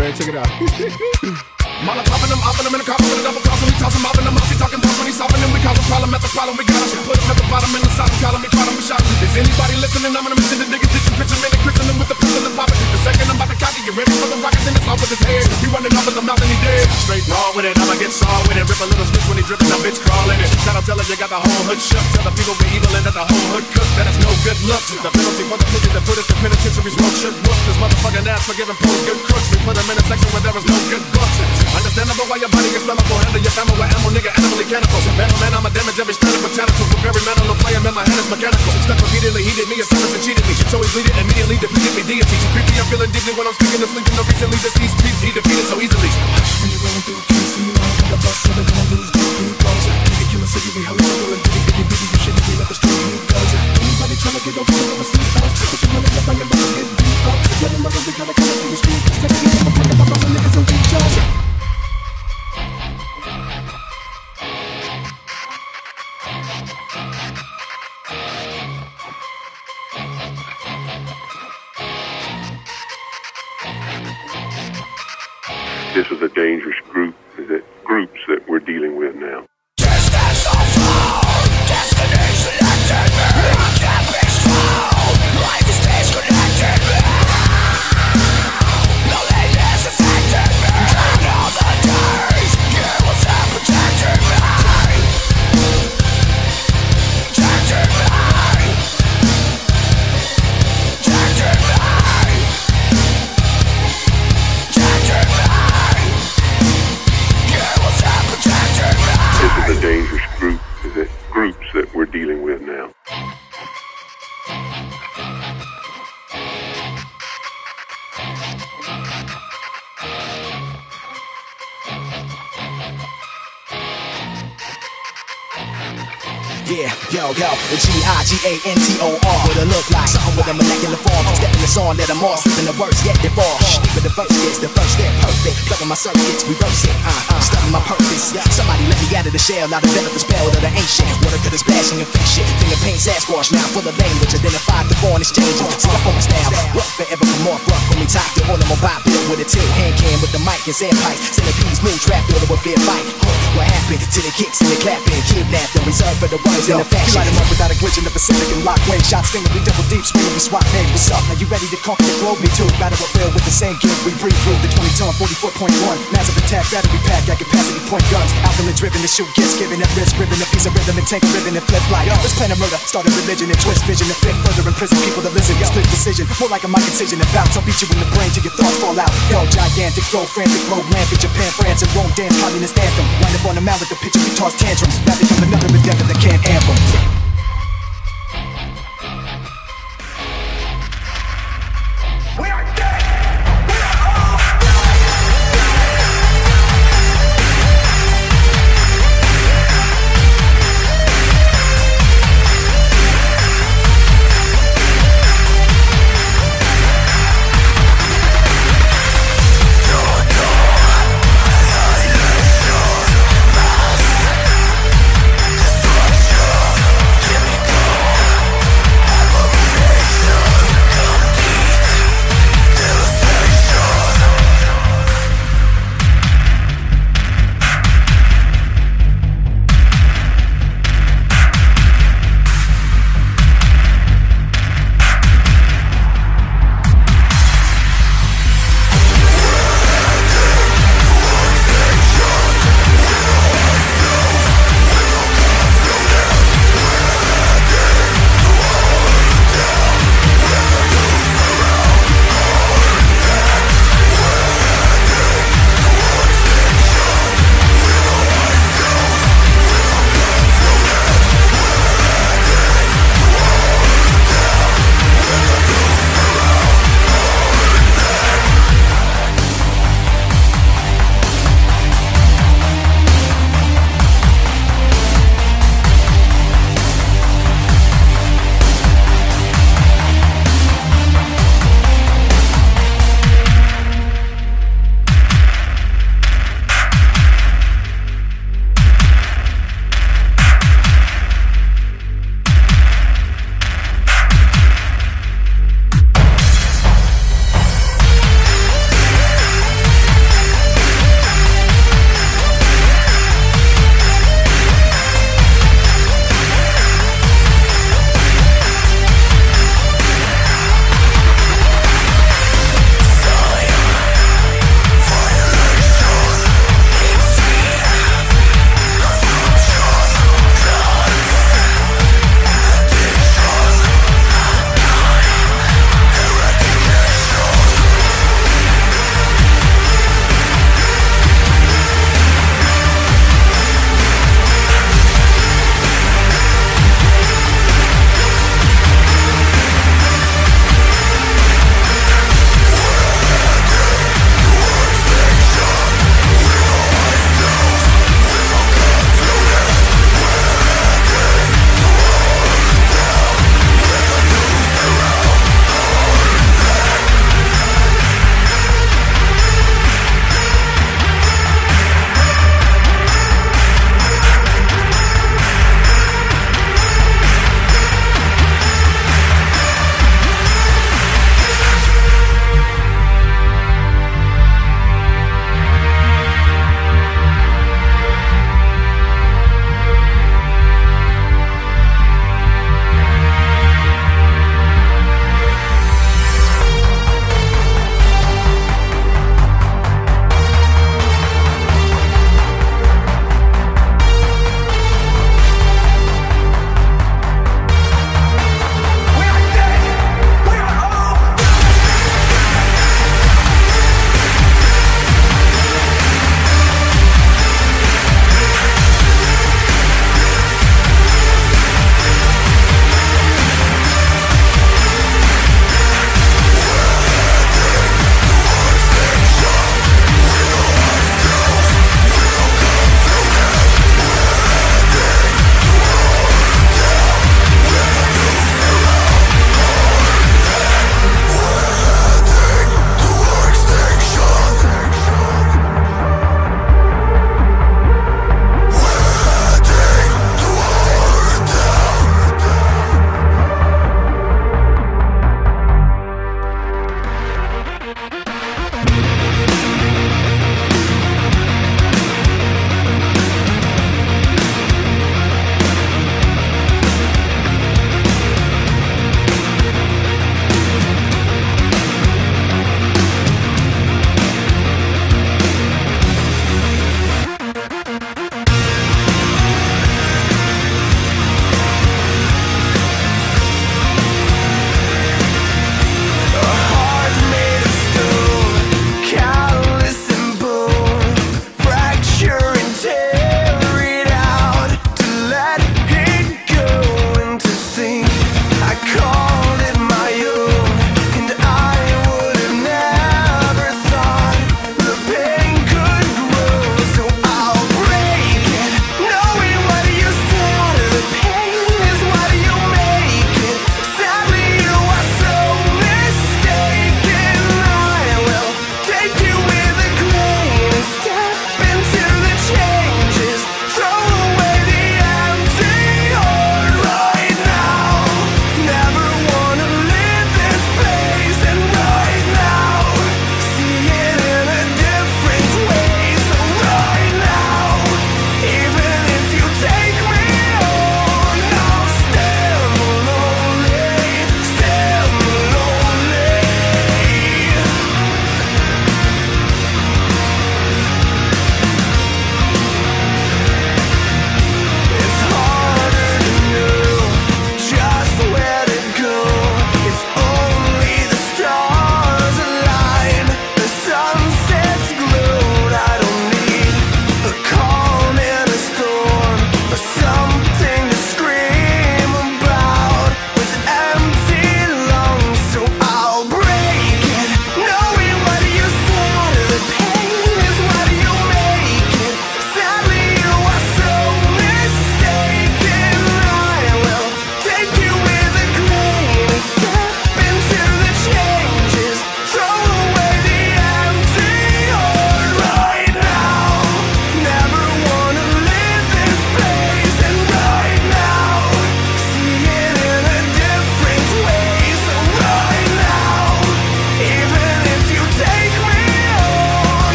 man. Check it out. Molotov and I'm off and I'm in a car with a double cross. When we toss him off in the mouth, he talking boss. When he's solving them, we cause a problem at the problem. We got him. Put him at the bottom in the side, calling me problem. We shot him. Is anybody listening? I'm gonna mention the niggas. Did you picture me and Christian with the pistol and popping? The second I'm about to cock it, get ready for the rocket, then it's off with his head. He running off at the mouth and he dead. Straight raw with it, I'ma get saw with it. Rip a little switch when he dripping, that bitch crawling it. Shout out, tell her you got the whole hood shook. Tell the people we evil and that the whole hood cooked. That is no good luck. The penalty for the pussy that put us in penitentiaries. Road shook whoop. This motherfucking ass for giving pros good crooks. We put them in a section where there is no good books. Understandable why your body gets flammable. Handle your family with ammo, nigga, animally cannibal. Man, I'ma damage every strand of botanical. From every metal, no player, man, my hand is mechanical. Stuck repeatedly, he did me a service and cheated me. So he bleeded, immediately defeated me, deity. So creepy, I'm feeling deeply when I'm speaking of sleeping. No recently deceased peeps, he defeated so easily. When you're going through QC, you know I'm the bus, so they're gonna lose good people. Nigga, kill a city, we hella trouble and bitty, you shouldn't be like the street you go. Anybody tryna get over the sleep out? Put your money up on your back, get deep up. Let them mother, we gotta come up in the street. Take it, I'm talking about my niggas and reach out. This is a dangerous groups that we're dealing with now. Distance so far, destiny selected me. I can't be strong, life is disconnected me. Loneliness affected me. And all the days you was there protecting me. Protecting me. Protecting me. This is a dangerous groups that we're dealing with now. Yeah, yo, the G-I-G-A-N-T-O-R. What it look like, something with a molecular form. Stepping the song that I'm all slipping the words, yet they fall. But the first gets, the first step perfect. Plugging my circuits, reverse it, studying my purpose. Somebody let me out of the shell, I developed the spell of the ancient. Water to the splashing and fish shit. Finger paint Sasquatch, now full of language. Identified the foreign exchanging. See, I for my style, rough forever come off rough. When we talk to all of my bop built with a tilt. Hand cam with the mic and sandpipes. Centipedes, moon trap, builder with fair fight. What happened to the kicks and the clapping? Kidnapped and reserved for the runs in the fashion. Light 'em up without a glitch in the Pacific and lock wave shots. Stinging, we double deep, screaming, we swap names. What's up? Are you ready to conquer the globe? Me too. Battle with Bill with the same kids. We breathe through the 20-ton 44.1. Massive attack, battery pack at capacity point guns. Alkaline driven to shoot gifts, giving at risk, ribbon a piece of rhythm and take a ribbon and flip like. This plan of murder, start a religion and twist vision and fit further imprison people to listen. Split decision, more like a mic incision and bounce. I'll beat you in the brain till your thoughts fall out. Yo, gigantic, grow frantic, globe rampant. Japan, France, and Rome dance, communist anthem. Wind up on the mount with the picture, we toss tantrums. Now become another endeavor that can't amble.